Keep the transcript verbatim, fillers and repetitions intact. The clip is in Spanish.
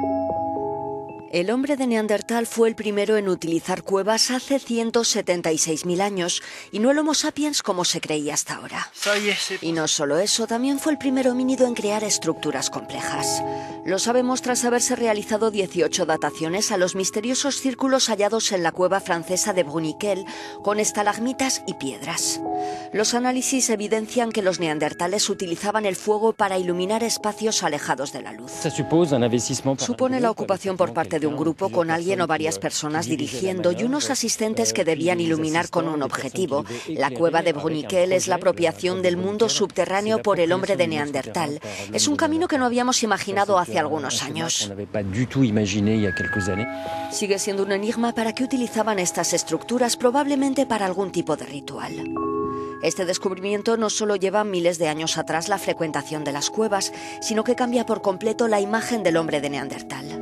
El hombre de Neandertal fue el primero en utilizar cuevas hace ciento setenta y seis mil años y no el Homo sapiens como se creía hasta ahora. Y no solo eso, también fue el primer homínido en crear estructuras complejas. Lo sabemos tras haberse realizado dieciocho dataciones a los misteriosos círculos hallados en la cueva francesa de Bruniquel con estalagmitas y piedras. Los análisis evidencian que los neandertales utilizaban el fuego para iluminar espacios alejados de la luz. Supone la ocupación por parte de un grupo con alguien o varias personas dirigiendo y unos asistentes que debían iluminar con un objetivo. La cueva de Bruniquel es la apropiación del mundo subterráneo por el hombre de Neandertal. Es un camino que no habíamos imaginado hace algunos años. Sigue siendo un enigma para qué utilizaban estas estructuras, probablemente para algún tipo de ritual. Este descubrimiento no solo lleva miles de años atrás la frecuentación de las cuevas, sino que cambia por completo la imagen del hombre de Neandertal.